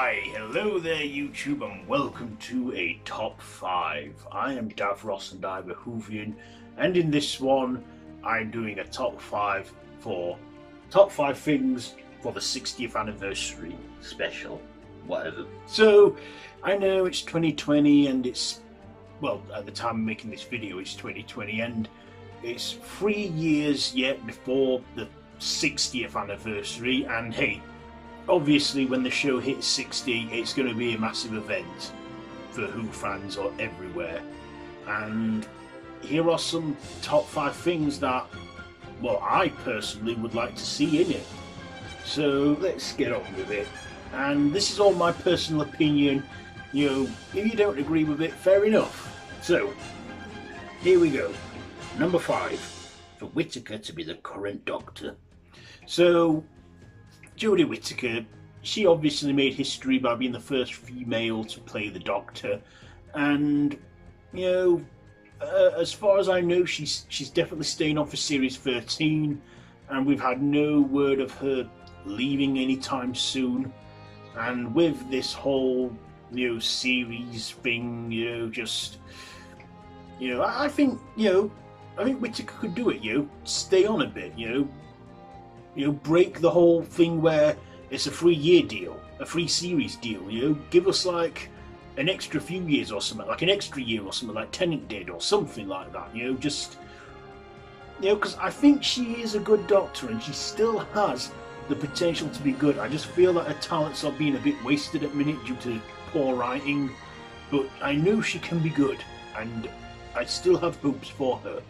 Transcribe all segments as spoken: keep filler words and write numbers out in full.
Why, hello there YouTube and welcome to a top five. I am Davros and I'm a Whovian, and in this one I'm doing a top five for top five things for the sixtieth anniversary special, whatever. So I know it's twenty twenty and it's, well, at the time of making this video it's twenty twenty and it's three years yet before the sixtieth anniversary, and hey, obviously when the show hits sixty it's going to be a massive event for Who fans or everywhere, and here are some top five things that, well, I personally would like to see in it. So let's get on with it, and this is all my personal opinion. You know, if you don't agree with it, fair enough. So here we go. Number five, for Whittaker to be the current Doctor. So Jodie Whittaker, she obviously made history by being the first female to play the Doctor, and you know, uh, as far as I know, she's she's definitely staying on for series thirteen, and we've had no word of her leaving anytime soon. And with this whole, you know, series thing, you know, just, you know, I, I think, you know, I think Whittaker could do it. You know, stay on a bit, you know. You know, break the whole thing where it's a three-year deal, a free series deal. You know, give us like an extra few years or something, like an extra year or something, like Tennant did, or something like that. You know, just, you know, because I think she is a good Doctor and she still has the potential to be good. I just feel that her talents are being a bit wasted at the minute due to poor writing, but I know she can be good, and I still have hopes for her.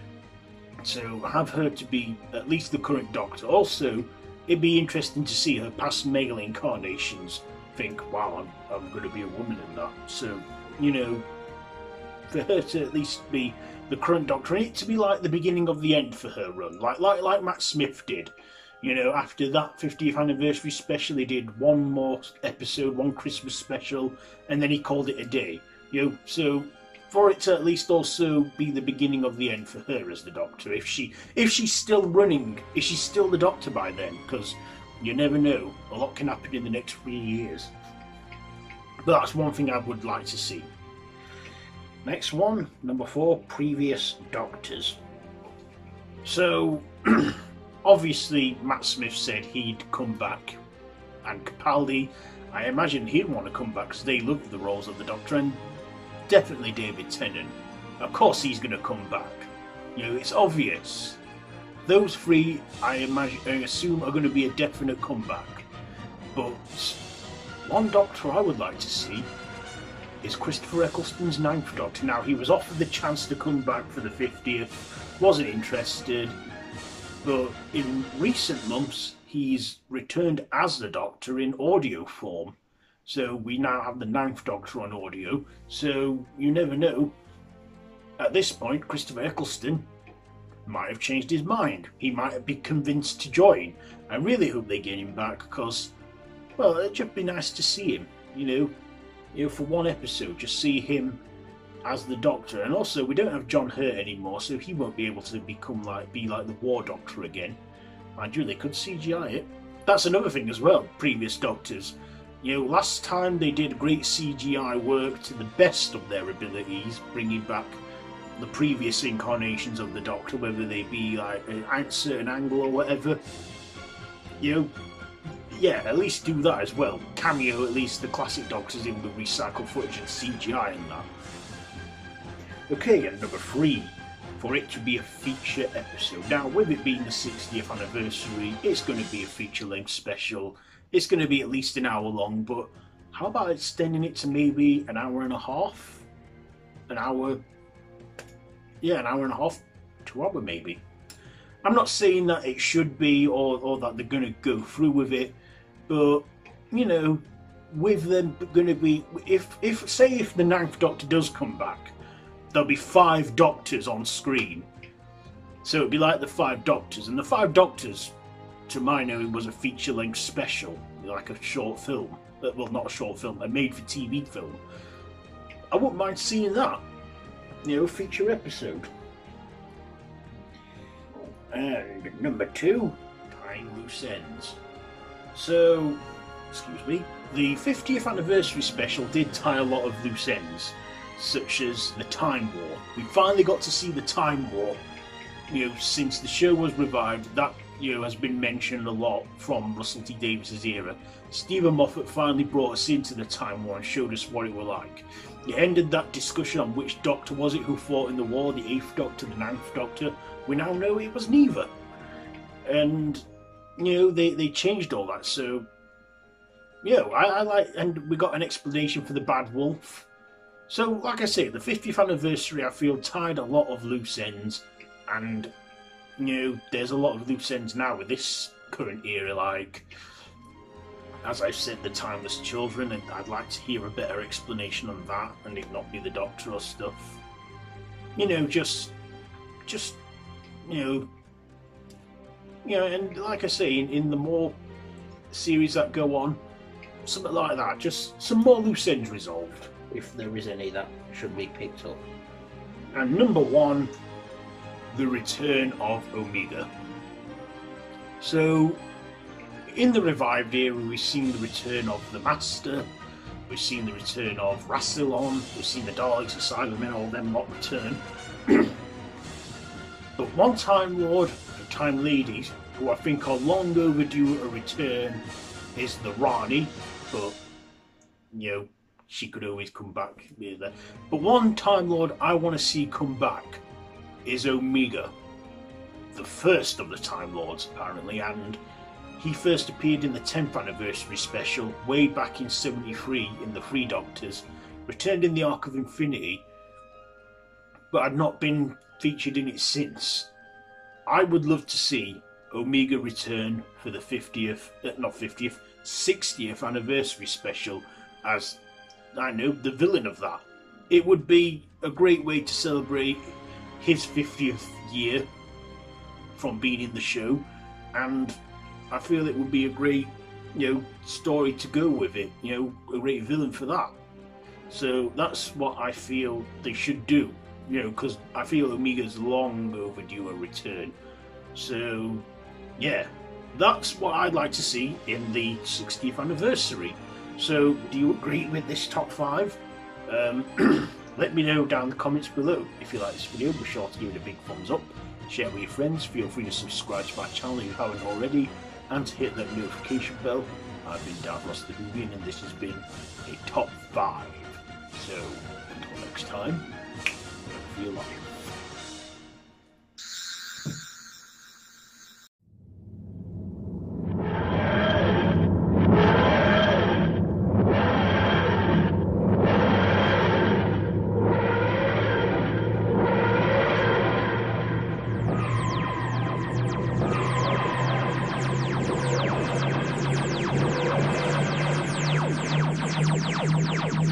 So have her to be at least the current Doctor. Also, it'd be interesting to see her past male incarnations think, wow, I'm, I'm going to be a woman in that. So, you know, for her to at least be the current Doctor, and it to be like the beginning of the end for her run, like like like Matt Smith did. You know, after that fiftieth anniversary special, he did one more episode, one Christmas special, and then he called it a day. You know, so for it to at least also be the beginning of the end for her as the Doctor, if she if she's still running, if she's still the Doctor by then, because you never know, a lot can happen in the next three years. But that's one thing I would like to see. Next one, number four, previous Doctors. So, obviously Matt Smith said he'd come back, and Capaldi, I imagine he'd want to come back because they love the roles of the Doctor, and definitely David Tennant. Of course he's going to come back. You know, it's obvious. Those three, I imagine, I assume, are going to be a definite comeback. But one Doctor I would like to see is Christopher Eccleston's ninth Doctor. Now, he was offered the chance to come back for the fiftieth, wasn't interested, but in recent months he's returned as the Doctor in audio form. So we now have the ninth Doctor on audio, so you never know. At this point, Christopher Eccleston might have changed his mind. He might be convinced to join. I really hope they get him back because, well, it'd just be nice to see him, you know. You know, for one episode, just see him as the Doctor. And also, we don't have John Hurt anymore, so he won't be able to become like, be like the War Doctor again. Mind you, they could C G I it. That's another thing as well, previous Doctors. You know, last time they did great C G I work to the best of their abilities, bringing back the previous incarnations of the Doctor, whether they be like a certain angle or whatever. You know, yeah, at least do that as well. Cameo at least the classic Doctors in with recycled footage and C G I and that. Okay, and number three, for it to be a feature episode. Now, with it being the sixtieth anniversary, it's going to be a feature-length special. It's going to be at least an hour long, but how about extending it to maybe an hour and a half? An hour, yeah, an hour and a half, two hour maybe. I'm not saying that it should be or, or that they're going to go through with it, but, you know, with them going to be, if, if say if the ninth Doctor does come back, there'll be five Doctors on screen. So it'd be like the five Doctors, and the five Doctors, to my knowing, was a feature-length special, like a short film. Well, not a short film, a made-for-T V film. I wouldn't mind seeing that. You know, feature episode. And number two, tying loose ends. So, excuse me, the fiftieth anniversary special did tie a lot of loose ends, such as the Time War. We finally got to see the Time War. You know, since the show was revived, that, you know, has been mentioned a lot from Russell T Davies' era. Stephen Moffat finally brought us into the Time War and showed us what it was like. It ended that discussion on which Doctor was it who fought in the war, the eighth Doctor, the ninth Doctor. We now know it was neither. And, you know, they, they changed all that, so... You know, I, I like... And we got an explanation for the Bad Wolf. So, like I say, the fiftieth anniversary, I feel, tied a lot of loose ends. And, you know, there's a lot of loose ends now with this current era, like... As I've said, the Timeless Children, and I'd like to hear a better explanation on that, and it not be the Doctor or stuff. You know, just... Just... You know... You know, and like I say, in, in the more series that go on, something like that, just some more loose ends resolved. If there is any that should be picked up. And number one, the return of Omega. So, in the revived era, we've seen the return of the Master, we've seen the return of Rassilon, we've seen the Daleks, the Cybermen, all them lot return. But one Time Lord and Time Lady, who I think are long overdue a return, is the Rani, but, you know, she could always come back. But one Time Lord I want to see come back is Omega, the first of the Time Lords, apparently, and he first appeared in the tenth anniversary special way back in seventy-three in the Three Doctors, returned in the Arc of Infinity, but had not been featured in it since. I would love to see Omega return for the fiftieth, uh, not fiftieth, sixtieth anniversary special as, I know, the villain of that. It would be a great way to celebrate his fiftieth year from being in the show, and I feel it would be a great, you know, story to go with it, you know, a great villain for that. So that's what I feel they should do, you know, because I feel Omega's long overdue a return. So, yeah, that's what I'd like to see in the sixtieth anniversary. So, do you agree with this top five? Um, let me know down in the comments below. If you like this video, be sure to give it a big thumbs up, share it with your friends, feel free to subscribe to my channel if you haven't already, and to hit that notification bell. I've been Darth Ross the Whovian, and this has been a top five. So, until next time, feel lucky. Thank you.